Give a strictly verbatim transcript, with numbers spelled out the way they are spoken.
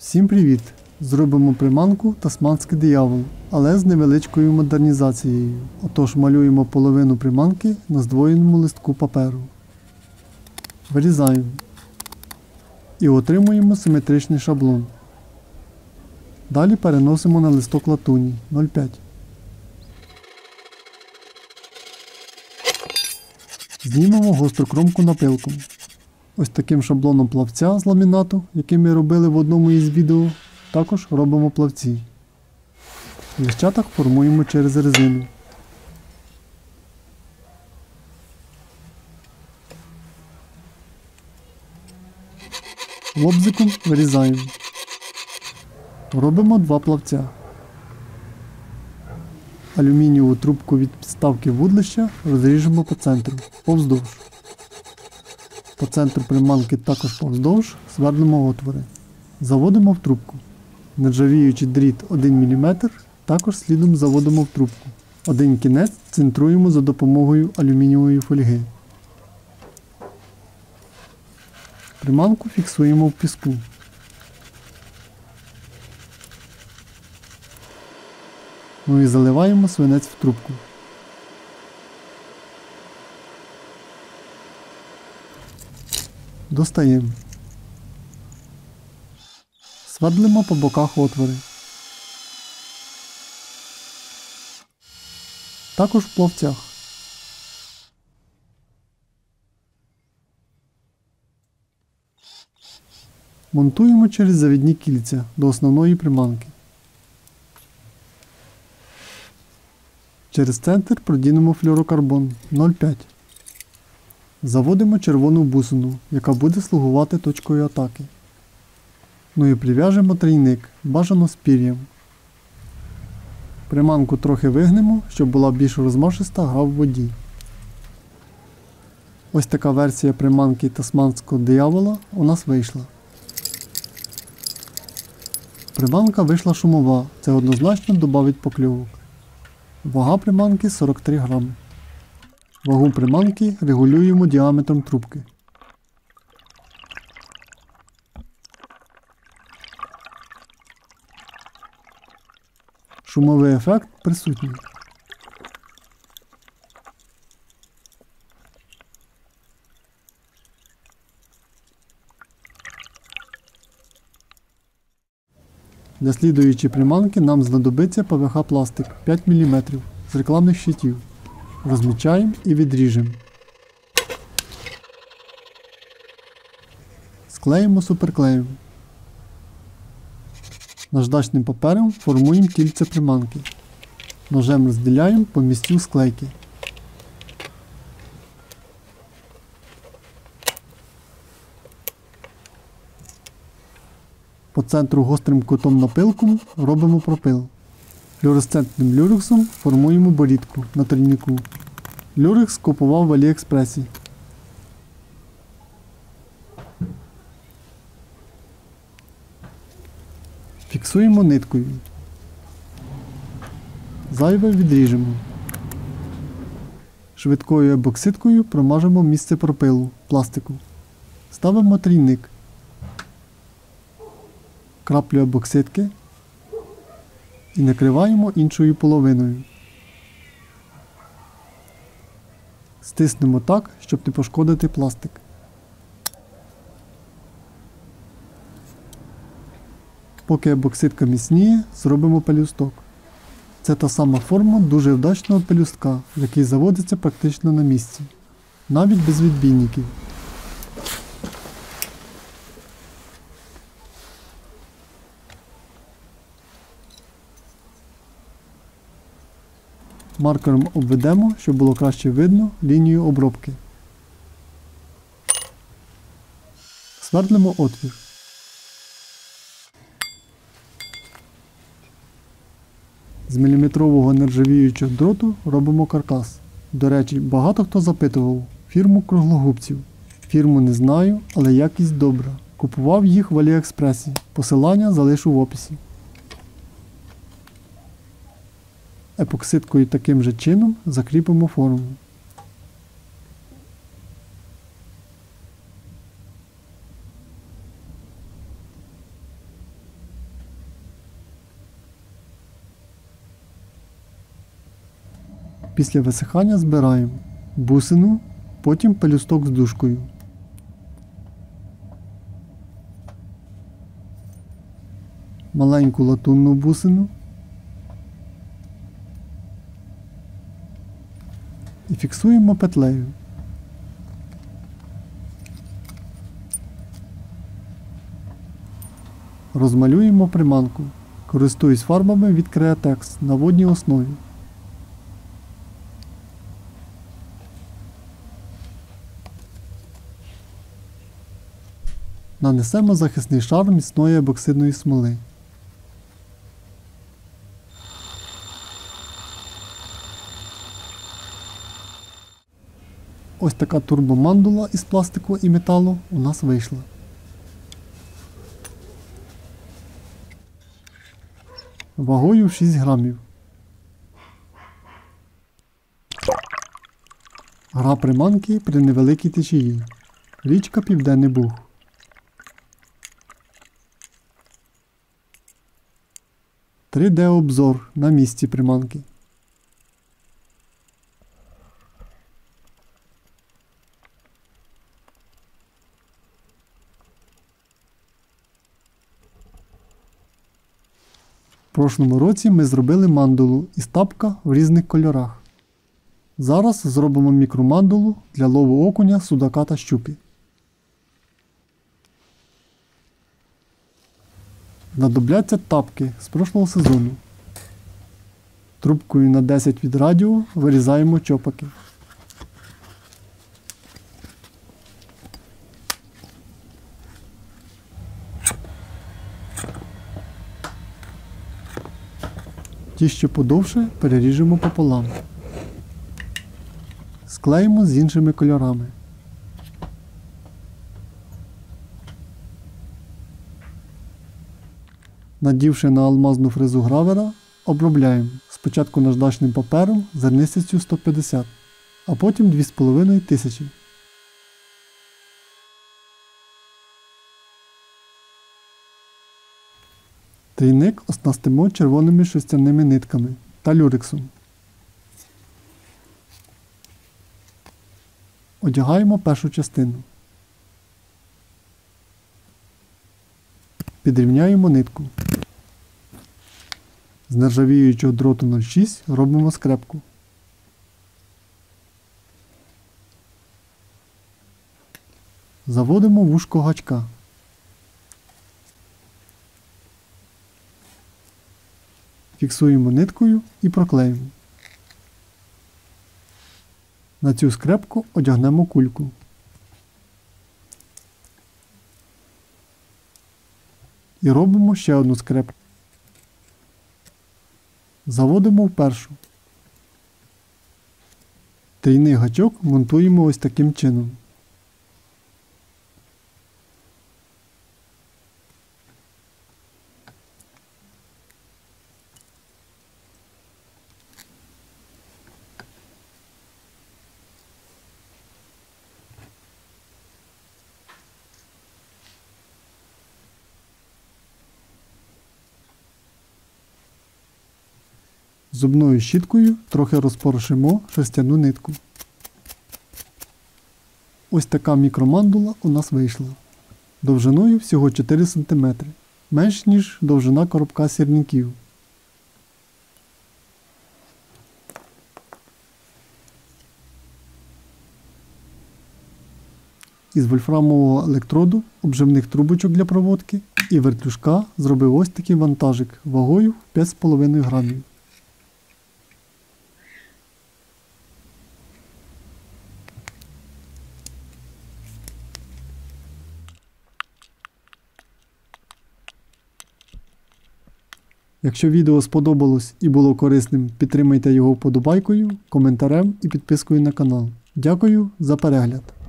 Всім привіт! Зробимо приманку Тасманський диявол, але з невеличкою модернізацією. Отож малюємо половину приманки на здвоєному листку паперу. Вирізаємо. І отримуємо симетричний шаблон. Далі переносимо на листок латуні нуль п'ять. Знімемо гостру кромку напилком. Ось таким шаблоном плавця з ламінату, який ми робили в одному із відео, також робимо плавці. В лищатах формуємо через резину. Лобзиком вирізаємо. Робимо два плавця. Алюмінієву трубку від підставки вудлища розріжемо по центру, повздовж. По центру приманки також повздовж свердлимо отвори. Заводимо в трубку. Нержавіючий дріт один міліметр також слідом заводимо в трубку. Один кінець центруємо за допомогою алюмінієвої фольги. Приманку фіксуємо в піску. Ну і заливаємо свинець в трубку. Достаємо. Свердлимо по боках отвори. Також в плавцях. Монтуємо через завідні кільця до основної приманки. Через центр продінемо флюорокарбон нуль п'ять. Заводимо червону бусину, яка буде слугувати точкою атаки. Ну і прив'яжемо трійник, бажано з пір'ям. Приманку трохи вигнемо, щоб була більш розмашиста гра в воді. Ось така версія приманки Тасманського диявола у нас вийшла. Приманка вийшла шумова, це однозначно добавить покльовок. Вага приманки сорок три грами. Вагу приманки регулюємо діаметром трубки. Шумовий ефект присутній. Для слідуючої приманки нам знадобиться пе ве ха пластик п'ять міліметрів з рекламних щитів. Розмічаємо і відріжемо. Склеїмо суперклеєм. Наждачним папером формуємо кільце приманки. Ножем розділяємо по місцю склейки. По центру гострим кутом напилком робимо пропил. Флюоресцентним люрексом формуємо борідку на трійнику. Люрекс купував в Аліекспресі. Фіксуємо ниткою. Зайве відріжемо. Швидкою ебоксидкою промажемо місце пропилу пластику. Ставимо трійник. Краплю ебоксидки і накриваємо іншою половиною. Стиснемо так, щоб не пошкодити пластик. Поки ебоксидка міцніє, зробимо пелюсток. Це та сама форма дуже вдачного пелюстка, який заводиться практично на місці, навіть без відбійників. Маркером обведемо, щоб було краще видно лінію обробки. Свердлимо отвір. З міліметрового нержавіючого дроту робимо каркас. До речі, багато хто запитував фірму круглогубців. Фірму не знаю, але якість добра. Купував їх в Аліекспресі. Посилання залишу в описі. Епоксидкою таким же чином закріпимо форму. Після висихання збираємо бусину, потім пелюсток з дужкою. Маленьку латунну бусину і фіксуємо петлею. Розмалюємо приманку. Користуюсь фарбами від Createx на водній основі. Нанесемо захисний шар міцної ебоксидної смоли. Ось така турбомандула із пластику і металу у нас вийшла. Вагою шість грамів. Гра приманки при невеликій течії. Річка Південний Буг. три де обзор на місці приманки. В прошлому році ми зробили мандулу із тапка в різних кольорах. Зараз зробимо мікромандулу для лову окуня, судака та щуки. Знадобляться тапки з прошлого сезону. Трубкою на десять від радіо вирізаємо чопаки. Ті, що подовше, переріжемо пополам. Склеїмо з іншими кольорами. Надівши на алмазну фрезу гравера, обробляємо спочатку наждачним папером зернистістю сто п'ятдесят, а потім дві з половиною тисячі. Трійник оснастимо червоними шерстяними нитками та люрексом. Одягаємо першу частину. Підрівняємо нитку. З нержавіючого дроту нуль шість робимо скрепку. Заводимо вушко гачка. Фіксуємо ниткою і проклеїмо. На цю скрепку одягнемо кульку. І робимо ще одну скрепку. Заводимо в першу. Трійний гачок монтуємо ось таким чином. Зубною щіткою трохи розпорошимо шерстяну нитку. Ось така мікромандула у нас вийшла. Довжиною всього чотири сантиметри, менш ніж довжина коробка сірників. Із вольфрамового електроду, обживних трубочок для проводки і вертлюжка зробив ось такий вантажик вагою п'ять з половиною грамів. Якщо відео сподобалось і було корисним, підтримайте його вподобайкою, коментарем і підпискою на канал. Дякую за перегляд!